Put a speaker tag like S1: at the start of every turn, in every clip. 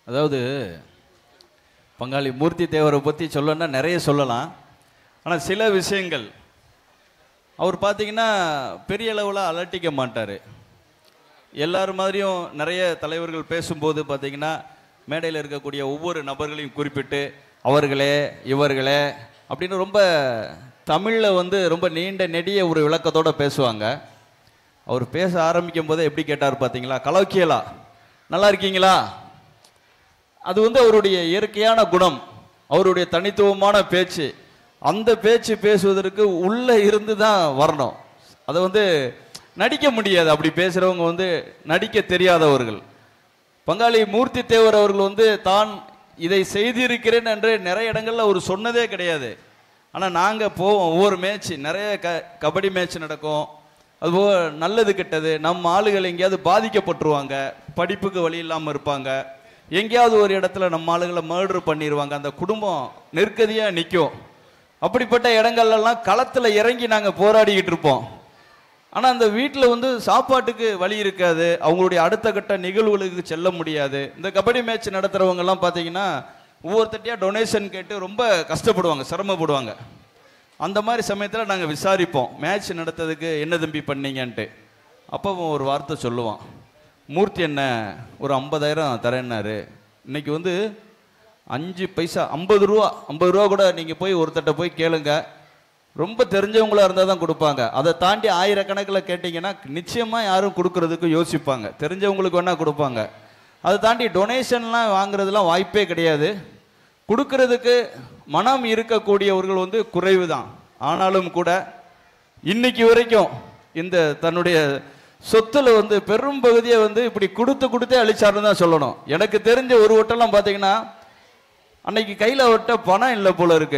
S1: அதாவது பங்காளி மூர்த்தி தேவரை பற்றி சொல்லணும்னா நிறைய சொல்லலாம். ஆனால் சில விஷயங்கள் அவர் பார்த்தீங்கன்னா பெரிய அளவில் அலட்டிக்க மாட்டார். எல்லாரும் மாதிரியும் நிறைய தலைவர்கள் பேசும்போது பார்த்தீங்கன்னா மேடையில் இருக்கக்கூடிய ஒவ்வொரு நபர்களையும் குறிப்பிட்டு அவர்களே இவர்களே அப்படின்னு ரொம்ப தமிழில் வந்து ரொம்ப நீண்ட நெடிய ஒரு விளக்கத்தோடு பேசுவாங்க. அவர் பேச ஆரம்பிக்கும் போதே எப்படி கேட்டார் பார்த்தீங்களா, கலோக்கியலா, நல்லா இருக்கீங்களா? அது வந்து அவருடைய இயற்கையான குணம், அவருடைய தனித்துவமான பேச்சு. அந்த பேச்சு பேசுவதற்கு உள்ளே இருந்து தான் வரணும். அதை வந்து நடிக்க முடியாது. அப்படி பேசுகிறவங்க வந்து நடிக்க தெரியாதவர்கள். பங்காளி மூர்த்தி தேவர் அவர்கள் வந்து தான் இதை செய்திருக்கிறேன் என்று நிறைய இடங்களில் அவர் சொன்னதே கிடையாது. ஆனால் நாங்கள் போவோம், ஒவ்வொரு மேட்ச் நிறைய கபடி மேட்ச் நடக்கும். அதுபோல் நல்லது கெட்டது, நம்ம ஆளுகள் எங்கேயாவது பாதிக்கப்பட்டுருவாங்க, படிப்புக்கு வழி இல்லாமல் இருப்பாங்க, எங்கேயாவது ஒரு இடத்துல நம்ம ஆளுகளை மர்டர் பண்ணிடுவாங்க, அந்த குடும்பம் நெருக்கதியாக நிற்கும். அப்படிப்பட்ட இடங்கள்லாம் களத்தில் இறங்கி நாங்கள் போராடிக்கிட்டு இருப்போம். ஆனால் அந்த வீட்டில் வந்து சாப்பாட்டுக்கு வழி இருக்காது, அவங்களுடைய அடுத்த கட்ட நிகழ்வுகளுக்கு செல்ல முடியாது. இந்த கபடி மேட்ச் நடத்துகிறவங்கெல்லாம் பார்த்தீங்கன்னா ஒவ்வொருத்தட்டியாக டொனேஷன் கேட்டு ரொம்ப கஷ்டப்படுவாங்க, சிரமப்படுவாங்க. அந்த மாதிரி சமயத்தில் நாங்கள் விசாரிப்போம், மேட்ச் நடத்துறதுக்கு என்ன தம்பி பண்ணீங்கன்ட்டு. அப்போ ஒரு வார்த்தை சொல்லுவான், மூர்த்தி என்ன ஒரு 50,000 தரேன்னாரு. இன்னைக்கு வந்து 5 பைசா 50 ரூபா கூட நீங்கள் போய் ஒருத்தட்ட போய் கேளுங்க, ரொம்ப தெரிஞ்சவங்களா இருந்தால் தான் கொடுப்பாங்க. அதை தாண்டி ஆயிரக்கணக்கில் கேட்டிங்கன்னா நிச்சயமாக யாரும் கொடுக்கறதுக்கு யோசிப்பாங்க, தெரிஞ்சவங்களுக்கு வேணால் கொடுப்பாங்க. அதை தாண்டி டொனேஷன்லாம் வாங்குறதுலாம் வாய்ப்பே கிடையாது. கொடுக்கறதுக்கு மனம் இருக்கக்கூடியவர்கள் வந்து குறைவு தான். ஆனாலும் கூட இன்னைக்கு வரைக்கும் இந்த தன்னுடைய சொத்துல வந்து பெரும் பகுதியை வந்து இப்படி கொடுத்தே அழிச்சாருன்னு தான் சொல்லணும். எனக்கு தெரிஞ்ச ஒரு வட்டெல்லாம் பார்த்தீங்கன்னா அன்னைக்கு கையில் விட்ட பணம் இல்லை போல இருக்கு,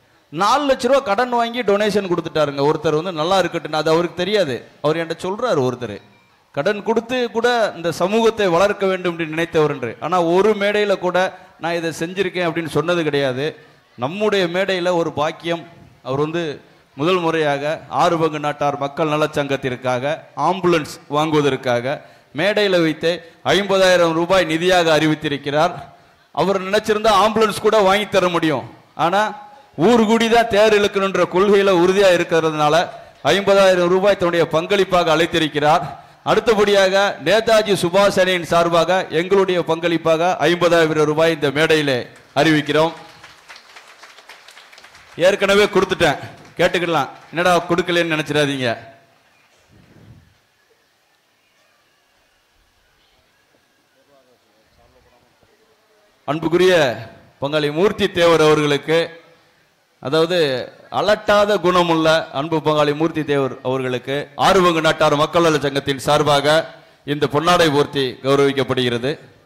S1: 4 லட்ச ரூபா கடன் வாங்கி டொனேஷன் கொடுத்துட்டாருங்க. ஒருத்தர் வந்து நல்லா இருக்கட்டும், அது அவருக்கு தெரியாது. அவர் என்கிட்ட சொல்றாரு, ஒருத்தர் கடன் கொடுத்து கூட இந்த சமூகத்தை வளர்க்க வேண்டும் என்று நினைத்தவர் என்று. ஆனால் ஒரு மேடையில் கூட நான் இதை செஞ்சிருக்கேன் அப்படின்னு சொன்னது கிடையாது. நம்முடைய மேடையில் ஒரு பாக்கியம், அவர் வந்து முதல் முறையாக 6 பங்கு நாட்டார் மக்கள் நலச்சங்கத்திற்காக ஆம்புலன்ஸ் வாங்குவதற்காக மேடையில் வைத்து 50,000 ரூபாய் நிதியாக அறிவித்திருக்கிறார். அவர் நினைச்சிருந்தா ஆம்புலன்ஸ் கூட வாங்கி தர முடியும். ஆனால் ஊர் கூடி தான் தேர் இழுக்கணுன்ற கொள்கையில் உறுதியாக இருக்கிறதுனால 50,000 ரூபாய் தன்னுடைய பங்களிப்பாக அளித்திருக்கிறார். அடுத்தபடியாக நேதாஜி சுபாஷ் அணியின் சார்பாக எங்களுடைய பங்களிப்பாக 50,000 ரூபாய் இந்த மேடையில் அறிவிக்கிறோம். ஏற்கனவே கொடுத்துட்டேன், கேட்டுக்கலாம், என்னடா கொடுக்கலன்னு நினைச்சிடாதீங்க. அன்புக்குரிய பங்காளி மூர்த்தி தேவர் அவர்களுக்கு, அதாவது அலட்டாத குணமுள்ள அன்பு பங்காளி மூர்த்தி தேவர் அவர்களுக்கு 6 பங்கு நாட்டார் மக்கள் நல சங்கத்தின் சார்பாக இந்த பொன்னாடை போர்த்தி கௌரவிக்கப்படுகிறது.